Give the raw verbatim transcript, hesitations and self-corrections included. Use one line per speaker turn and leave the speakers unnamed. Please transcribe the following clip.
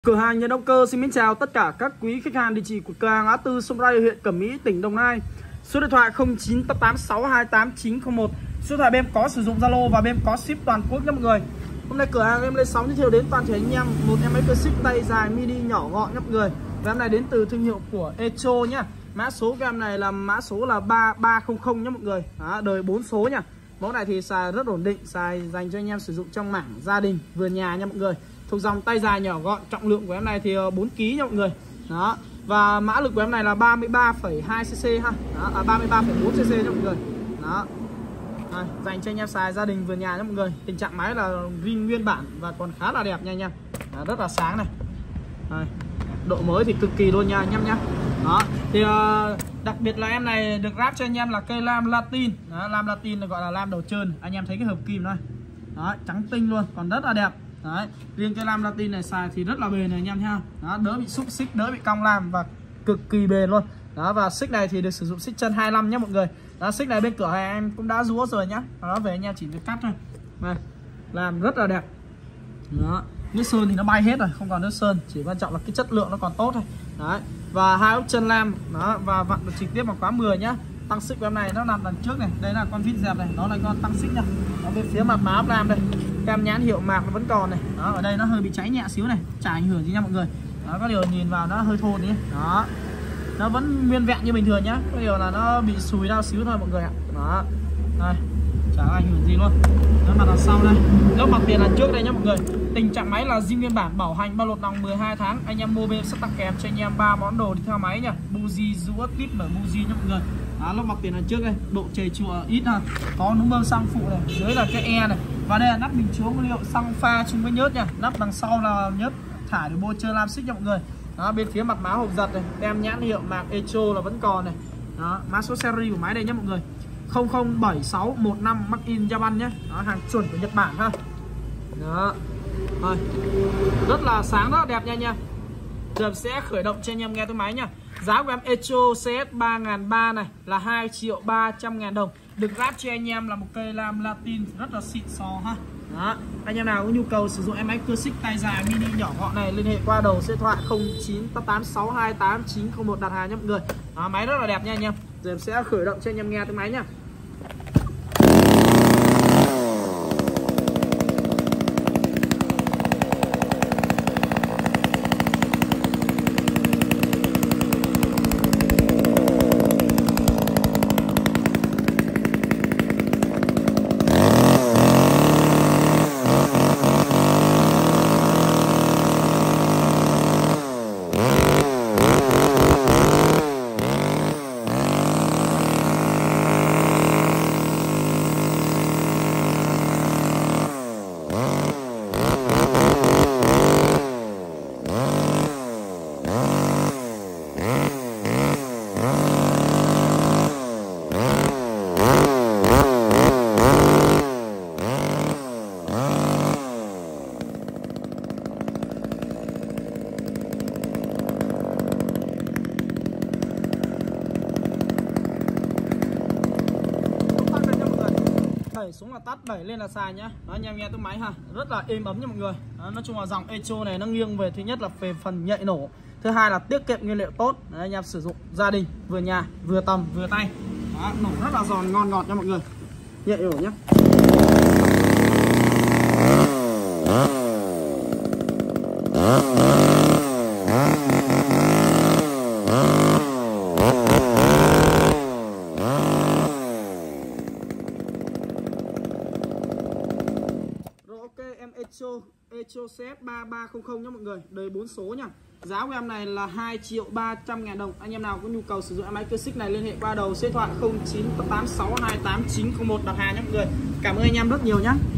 Cửa hàng Nhật Động Cơ xin mến chào tất cả các quý khách hàng. Địa chỉ của cửa hàng Ngã Tư Sông Ray, huyện Cẩm Mỹ, tỉnh Đồng Nai. Số điện thoại không chín tám tám sáu hai tám chín không một. Số điện thoại bên em có sử dụng Zalo và bên em có ship toàn quốc nha mọi người. Hôm nay cửa hàng em lên sóng giới thiệu đến toàn thể anh em một em máy cơ xích tay dài mini nhỏ gọn nha mọi người. Và em này đến từ thương hiệu của Echo nhá. Mã số của em này là mã số là ba ba không không nhá mọi người. Đó, đời bốn số nha. Mẫu này thì xài rất ổn định, xài dành cho anh em sử dụng trong mảng gia đình, vườn nhà nha mọi người. Thuộc dòng tay dài nhỏ gọn, trọng lượng của em này thì bốn ki lô gam nha mọi người. Đó. Và mã lực của em này là ba mươi ba phẩy hai xê xê ha. Đó, à, ba mươi ba phẩy bốn xê xê nha mọi người. Đó. À, dành cho anh em xài gia đình vườn nhà nha mọi người. Tình trạng máy là zin nguyên bản và còn khá là đẹp nha anh em. Đó, rất là sáng này. Đây. Độ mới thì cực kỳ luôn nha anh em nhá. Đó. Thì uh, đặc biệt là em này được ráp cho anh em là cây lam latin. Đó, lam latin là gọi là lam đầu trơn. Anh em thấy cái hợp kim đây. Đó, trắng tinh luôn, còn rất là đẹp. Đấy, riêng cái lam latin này xài thì rất là bền này anh em nha. Đó, đỡ bị xúc xích, đỡ bị cong lam và cực kỳ bền luôn. Đó, và xích này thì được sử dụng xích chân hai mươi lăm nhé mọi người. Đó, xích này bên cửa hàng em cũng đã rúa rồi nhá. Đó, về anh em chỉ việc cắt thôi. Đây, làm rất là đẹp. Đó, nước sơn thì nó bay hết rồi, không còn nước sơn, chỉ quan trọng là cái chất lượng nó còn tốt thôi. Đấy, và hai ốc chân lam, đó, và vặn được trực tiếp vào khóa mười nhá. Tăng xích của em này nó nằm đằng trước này, đây là con vít dẹp này, đó là con tăng xích nha. Ở bên phía mặt má ốc lam đây, kem nhãn hiệu mạc nó vẫn còn này. Đó, ở đây nó hơi bị cháy nhẹ xíu này, chả ảnh hưởng gì nha mọi người. Đó, có điều nhìn vào nó hơi thô tí. Đó, nó vẫn nguyên vẹn như bình thường nhá, có điều là nó bị sùi ra xíu thôi mọi người ạ. Đó, đây, chả có ảnh hưởng gì luôn. Đó, mặt đằng sau đây, lớp mặt tiền đằng trước đây nhá mọi người. Tình trạng máy là zin nguyên bản, bảo hành bao lột nòng mười hai tháng. Anh em mua bên sẽ tặng kèm cho anh em ba món đồ đi theo máy nha. Buji, rũa, tip mở buji nha mọi người. Đó, lớp mặt tiền đằng trước đây, độ chảy chùa ít ha. Có núm bơm xăng phụ này, dưới là cái e này. Và đây là nắp bình chứa nguyên liệu xăng pha chung với nhớt nha. Nắp đằng sau là nhớt thải để bôi trơn lam xích nha mọi người. Đó, bên phía mặt má hộp giật này, tem nhãn hiệu mạc Echo là vẫn còn này. Đó, mã số series của máy đây nhé mọi người. không không bảy sáu một năm Made in Japan nhé. Đó, hàng chuẩn của Nhật Bản ha. Đó. Rồi. Rất là sáng, rất là đẹp nha nha. Giờ sẽ khởi động cho anh em nghe tiếng máy nha. Giá của em Echo xê ét ba nghìn ba trăm này là hai triệu ba trăm ngàn đồng. Được ráp cho anh em là một cây lam latin rất là xịn sò ha. Đó. Anh em nào có nhu cầu sử dụng em máy cơ xích tay dài mini nhỏ gọn này, liên hệ qua đầu số điện thoại không chín tám tám sáu hai tám chín không một đặt hàng nhé mọi người. Đó, máy rất là đẹp nha anh em. Giờ em sẽ khởi động cho anh em nghe tiếng máy nha. Đẩy xuống là tắt, đẩy lên là xài nhá. Đó, anh em nghe tiếng máy ha, rất là êm ấm nha mọi người. Đó, nói chung là dòng Echo này nó nghiêng về thứ nhất là về phần nhạy nổ, thứ hai là tiết kiệm nguyên liệu tốt. Đấy, anh em sử dụng gia đình, vừa nhà, vừa tầm, vừa tay. Đó, nổ rất là giòn, ngon ngọt nha mọi người. Nhạy nổ nhá. Em Echo Echo xê ét ba ba không không nhé mọi người, đời bốn số nha. Giá của em này là hai triệu ba trăm ngàn đồng. Anh em nào có nhu cầu sử dụng em máy cơ xích này, liên hệ qua đầu số điện thoại không chín tám sáu hai tám chín không một đặt hàng nhé mọi người. Cảm ơn anh em rất nhiều nhé.